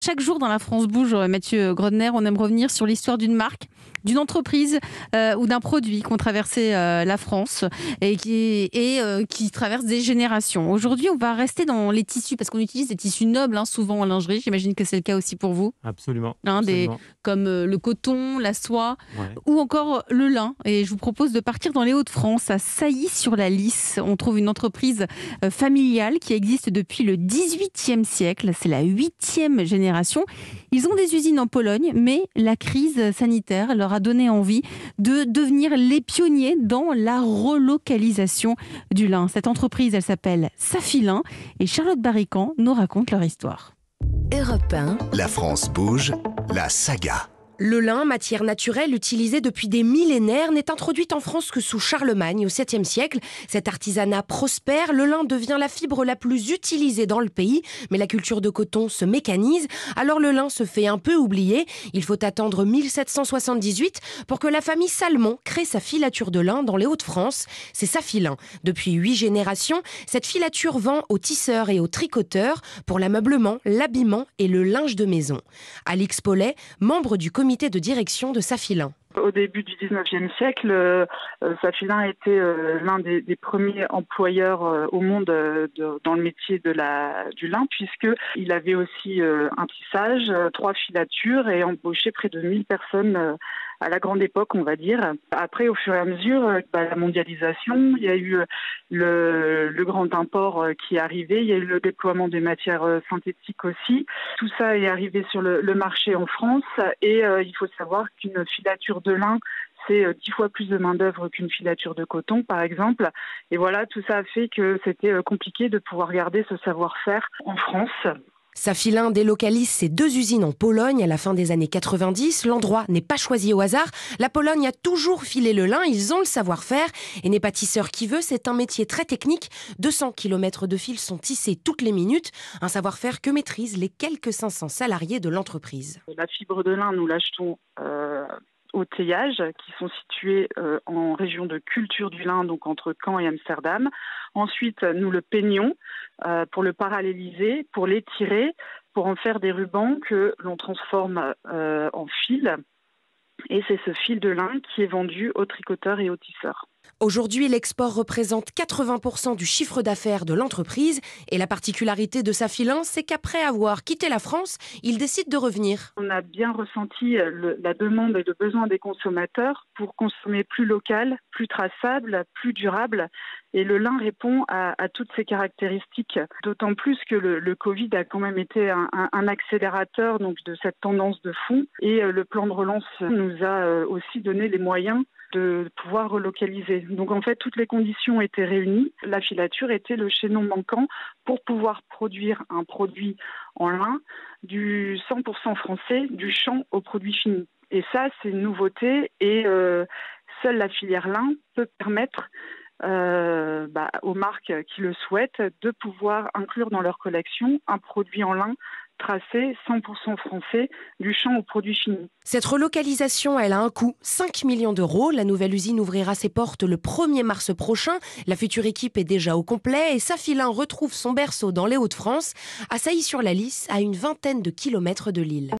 chaque jour dans la France Bouge, Mathieu Grodner, on aime revenir sur l'histoire d'une marque, d'une entreprise ou d'un produit qui ont traversé la France et qui traverse des générations. Aujourd'hui, on va rester dans les tissus parce qu'on utilise des tissus nobles souvent en lingerie. J'imagine que c'est le cas aussi pour vous. Absolument. Comme le coton, la soie Ouais. ou encore le lin. Et je vous propose de partir dans les Hauts-de-France, à Sailly-sur-la-Lys. On trouve une entreprise familiale qui existe depuis le XVIIIe siècle. C'est la 8e génération. Ils ont des usines en Pologne, mais la crise sanitaire leur a donné envie de devenir les pionniers dans la relocalisation du lin. Cette entreprise, elle s'appelle Safilin et Charlotte Barrican nous raconte leur histoire. Europe 1. La France bouge, la saga. Le lin, matière naturelle utilisée depuis des millénaires, n'est introduite en France que sous Charlemagne au 7e siècle. Cet artisanat prospère, le lin devient la fibre la plus utilisée dans le pays, mais la culture de coton se mécanise, alors le lin se fait un peu oublier. Il faut attendre 1778 pour que la famille Salmon crée sa filature de lin dans les Hauts-de-France. C'est Safilin. Depuis 8 générations, cette filature vend aux tisseurs et aux tricoteurs pour l'ameublement, l'habillement et le linge de maison. Alix Paulet, membre du comité de direction de Safilin. Au début du 19e siècle, Safilin était l'un des premiers employeurs au monde dans le métier du lin, puisqu'il avait aussi un tissage, 3 filatures et embauchait près de 1000 personnes à la grande époque, on va dire. Après, au fur et à mesure, la mondialisation, il y a eu le grand import qui est arrivé, il y a eu le déploiement des matières synthétiques aussi. Tout ça est arrivé sur le marché en France et il faut savoir qu'une filature de lin, c'est 10 fois plus de main-d'œuvre qu'une filature de coton, par exemple. Et voilà, tout ça a fait que c'était compliqué de pouvoir garder ce savoir-faire en France. Safilin délocalise ses 2 usines en Pologne à la fin des années 90. L'endroit n'est pas choisi au hasard. La Pologne a toujours filé le lin, ils ont le savoir-faire. Et n'est pas tisseur qui veut, c'est un métier très technique. 200 km de fils sont tissés toutes les minutes. Un savoir-faire que maîtrisent les quelques 500 salariés de l'entreprise. La fibre de lin, nous l'achetons au Teillage, qui sont situés en région de culture du lin, donc entre Caen et Amsterdam. Ensuite, nous le peignons pour le paralléliser, pour l'étirer, pour en faire des rubans que l'on transforme en fil. Et c'est ce fil de lin qui est vendu aux tricoteurs et aux tisseurs. Aujourd'hui, l'export représente 80% du chiffre d'affaires de l'entreprise. Et la particularité de Safilin, c'est qu'après avoir quitté la France, il décide de revenir. On a bien ressenti la demande et le besoin des consommateurs pour consommer plus local, plus traçable, plus durable. Et le lin répond à toutes ces caractéristiques. D'autant plus que le Covid a quand même été un accélérateur donc, de cette tendance de fond. Et le plan de relance nous a aussi donné les moyens de pouvoir relocaliser. Donc en fait, toutes les conditions étaient réunies. La filature était le chaînon manquant pour pouvoir produire un produit en lin du 100% français, du champ au produit fini. Et ça, c'est une nouveauté et seule la filière lin peut permettre aux marques qui le souhaitent de pouvoir inclure dans leur collection un produit en lin tracé 100% français du champ au produit fini. Cette relocalisation, elle a un coût, 5 millions d'euros. La nouvelle usine ouvrira ses portes le 1er mars prochain. La future équipe est déjà au complet et Safilin retrouve son berceau dans les Hauts-de-France, à Sailly-sur-la-Lys, à une vingtaine de kilomètres de Lille.